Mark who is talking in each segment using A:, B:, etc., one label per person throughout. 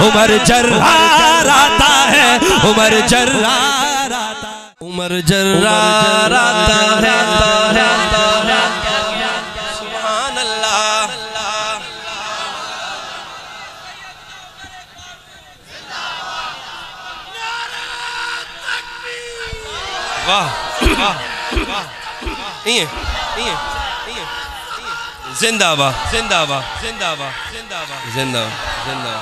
A: عمر جرار آتا ہے عمر جرار آتا ہے عمر جرار آتا ہے سبحان اللہ واہ زندہ باد زندہ باد زندہ باد زندہ باد زندہ زندہ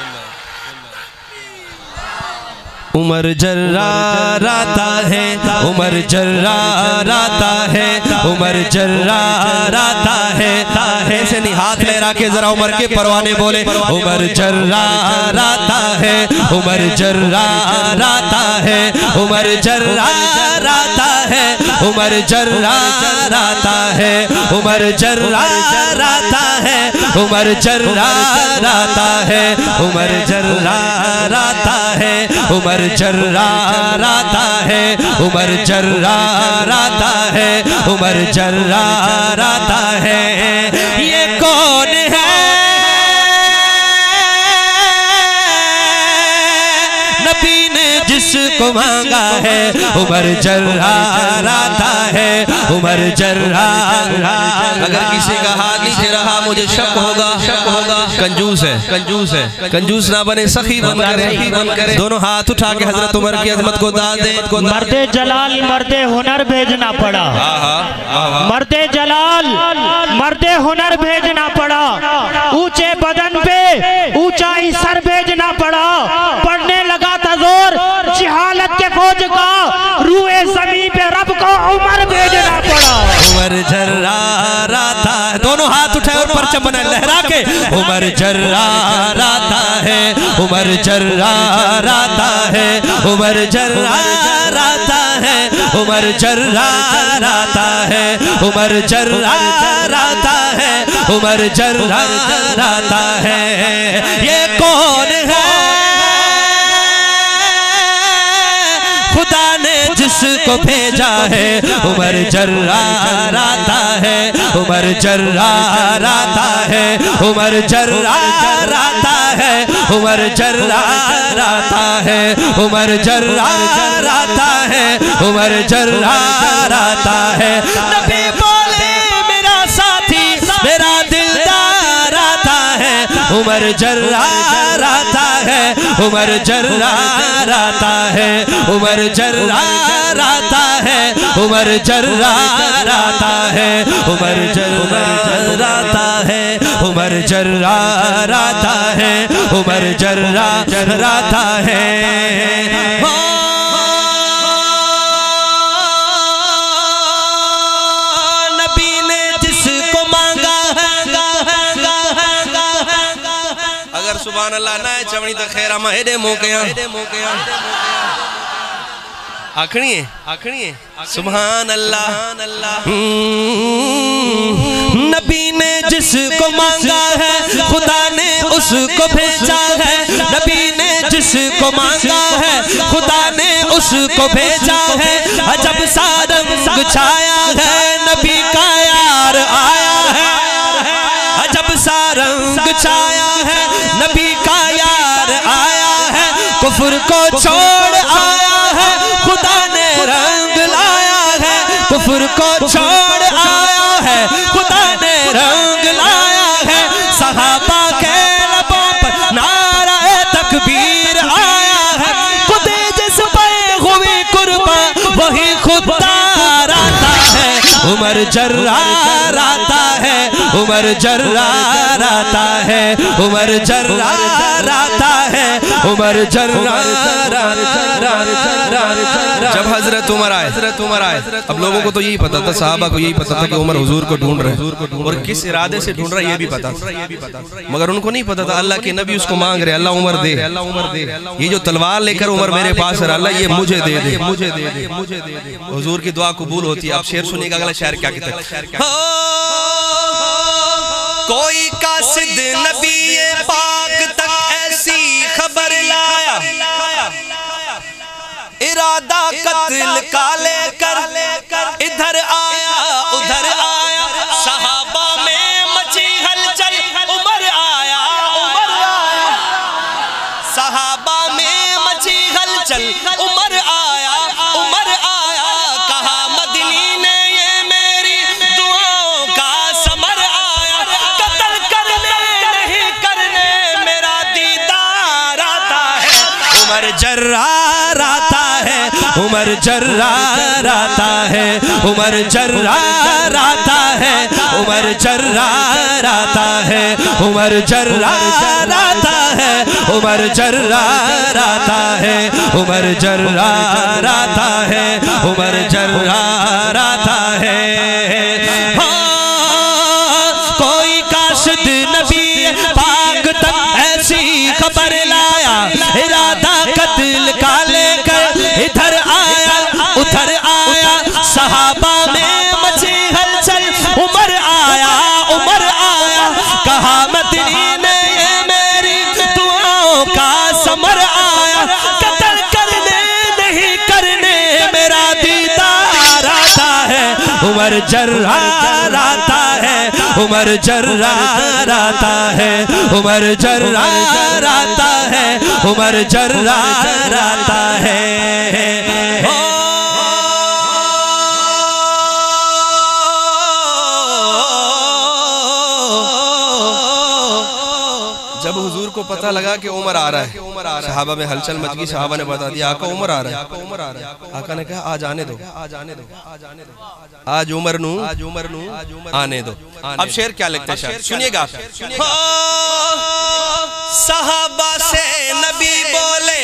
A: عمر جرار آتا ہے عمر جرار آتا ہے عمر جرار آتا ہے ایسے نہیں ہاتھ لہرا کے ذرا عمر کے پروانے بولے عمر جرار آتا ہے عمر جرار آتا ہے عمر جرار آتا ہے عمر جرار آتا ہے عمر جرار آتا ہے عمر جرار آتا ہے عمر جرار آتا ہے عمر جرار آتا ہے عمر جرار آتا ہے عمر جرار آتا ہے یہ کون ہے نبی نے جس کو مانگا ہے عمر جرار آتا ہے عمر جرار اگر کسی کا ہاتھ نیچے رہا مجھے شک ہوگا کنجوس ہے کنجوس ہے کنجوس نہ بنے سخی بن کرے دونوں ہاتھ اٹھا کے حضرت عمر کی عظمت کو داد دے
B: مرد جلال مرد ہنر بھیجنا پڑا مرد جلال مرد ہنر بھیجنا پڑا اونچے بدن پہ اونچائی سر بھیجنا پڑا پڑھنے لگا تھا زور جہالت کے فوج کا روئے زمین پہ رب کو عمر بھیجنا پڑا
A: عمر جرار آتا ہے دونوں ہاتھ اٹھائے اور پرچم بنا لہرا کے عمر جرار آتا ہے عمر جرار آتا ہے عمر جرار آتا ہے عمر جرار آتا ہے عمر جرار آتا ہے عمر جرار آتا ہے یہ کون ہے خدا نے جس کو بھیجا ہے عمر جرار آتا ہے عمر جرار آتا ہے عمر جرار آتا ہے عمر جرار آتا ہے عمر جرار آتا ہے عمر جرار آتا ہے نبی بولے میرا ساتھی میرا دلدار آتا ہے عمر جرار آتا ہے عمر جرار آتا ہے عمر جرار آتا ہے عمر جرار آتا ہے عمر جرار آتا ہے عمر جرار آتا ہے عمر جرار آتا ہے نبی نے جس کو مانگا ہے اگر سبحان اللہ نہ ہے چونی تو خیرہ مہدے موقعیاں آکھنی ہے سبحان اللہ نبی نے جس کو مانگا ہے خدا نے اس کو بھیجا ہے نبی نے جس کو مانگا ہے خدا نے اس کو بھیجا ہے عجب سا رنگ چھایا ہے نبی کا یار آیا ہے عجب سا رنگ چھایا ہے نبی کا یار آیا ہے کفر کو چھوڑ آیا ہے خدا نے رنگ لایا ہے کفر کو چھوڑ آیا ہے خدا نے رنگ لایا ہے صحابہ کے لبوں پر نعرہ تکبیر آیا ہے خود جس پہ ہوئی قربان وہی خوددار آتا ہے عمر جرار آتا ہے عمر جرار آتا ہے عمر جرار آتا ہے عمر جرار جب حضرت عمر آئے اب لوگوں کو تو یہی پتا تھا صحابہ کو یہی پتا تھا کہ عمر حضور کو ڈھونڈ رہے اور کس ارادے سے ڈھونڈ رہا یہ بھی پتا تھا مگر ان کو نہیں پتا تھا اللہ کے نبی اس کو مانگ رہے اللہ عمر دے یہ جو تلوار لے کر عمر میرے پاس ہے اللہ یہ مجھے دے دے حضور کی دعا قبول ہوتی ہے اب شعر سنیے گا اگلا شعر کیا کہتا ہے کوئی قاصد نبی پاک تک ایسی خبر لایا ارادہ قتل کا لے کر ادھر آیا ادھر آیا صحابہ میں مچی ہلچل عمر آیا عمر جرار آتا ہے عمر جرار آتا ہے عمر جرار آتا ہے عمر جرار آتا ہے عمر جرار آتا ہے عمر جرار آتا ہے عمر جرار آتا ہے کوئی کاشد نبی پاک تک ایسی خبر لایا ارادہ قتل کا لے کر ادھر آیا ادھر آیا صحابہ میں مچی ہلچل عمر آیا کہا مدنی نے یہ میری دعاؤں کا ثمر آیا قتل کرنے نہیں کرنے میرا دیدار آتا ہے عمر جرار آتا ہے عمر جرار آتا ہے عمر جرار آتا ہے عمر جرار آتا ہے
C: جب حضور کو پتہ لگا کہ عمر آ رہا ہے صحابہ میں ہلچل مچ گئی صحابہ نے بتا دیا آقا عمر آ رہا ہے آقا نے کہا آج آنے دو آج عمر نو آنے دو اب شعر کیا لکھتے ہیں سنیے گا
A: صحابہ سے نبی بولے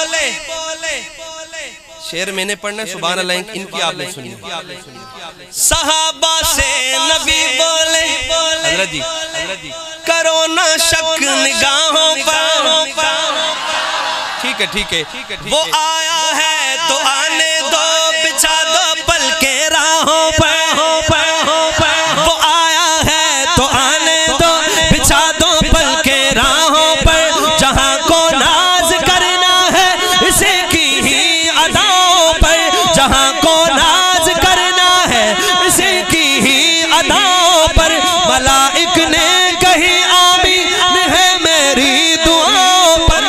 C: شعر میں نے پڑھنا ہے سبحان اللہ ان کی آپ نے سنی
A: صحابہ سے نبی بولے
C: حضرت جی
A: کرو نہ شک نگاہوں پر
C: ٹھیک ہے
A: وہ آیا ہے تو آنے دو بچھا دو پل کے راہوں پر وہ آیا ہے تو آنے دو بچھا دو پل کے راہوں پر جہاں کو ناز کرنا ہے اسی کی ہی اداؤں پر جہاں کو ناز کرنا ہے اسی کی ہی اداؤں پر ملائک نے کہیں آمین ہے میری دعاؤں پر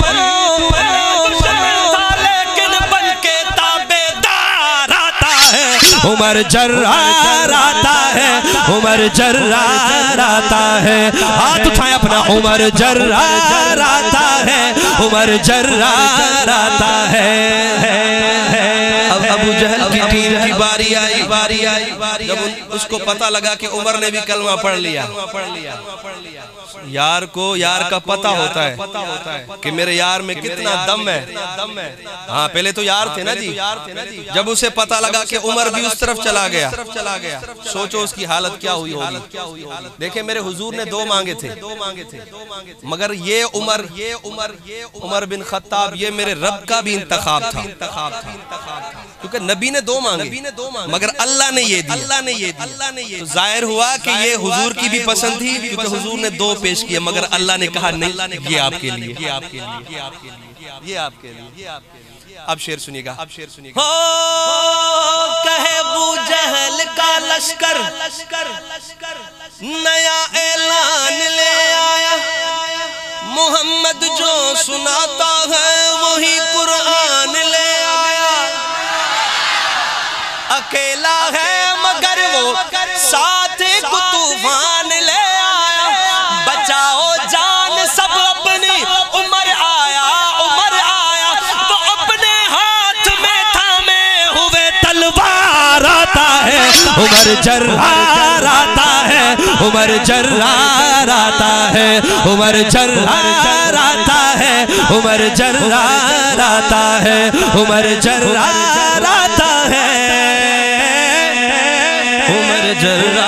A: لیکن بن کے تابعدار آتا ہے عمر جرار آتا ہے عمر جرار آتا ہے ہاتھ اٹھائیں اپنا عمر جرار آتا ہے عمر جرار آتا ہے
C: اب ابو جہل کی ٹیم کی باری آئی جب اس کو پتہ لگا کہ عمر نے بھی کلمہ پڑھ لیا یار کو یار کا پتہ ہوتا ہے کہ میرے یار میں کتنا دم ہے ہاں پہلے تو یار تھے نا جی جب اسے پتہ لگا کہ عمر بھی اس طرف چلا گیا سوچو اس کی حالت کیا ہوئی ہوگی دیکھیں میرے حضور نے دو مانگے تھے مگر یہ عمر بن خطاب یہ میرے رب کا بھی انتخاب تھا کیونکہ نبی نے دو مانگے مگر اللہ نے یہ دیا تو ظاہر ہوا کہ یہ حضور کی بھی پسند تھی کیونکہ حضور نے دو پیش کیا مگر اللہ نے کہا نہیں یہ آپ کے لیے یہ آپ کے لیے اب شعر سنیے گا
A: کہے ابو جہل کا لشکر نیا اعلان لے آیا محمد جو سناتا ہے وہی قرآن لے آیا اکیلا ہے مگر وہ ساتھ کو طوفان لے آیا بچاؤ جان سب اپنی عمر آیا تو اپنے ہاتھ میں تھامے ہوئے تلوار آتا ہے عمر جرار آتا ہے عمر جرار آتا ہے عمر جرار آتا ہے عمر جرار آتا ہے عمر جرار آتا ہے عمر جرار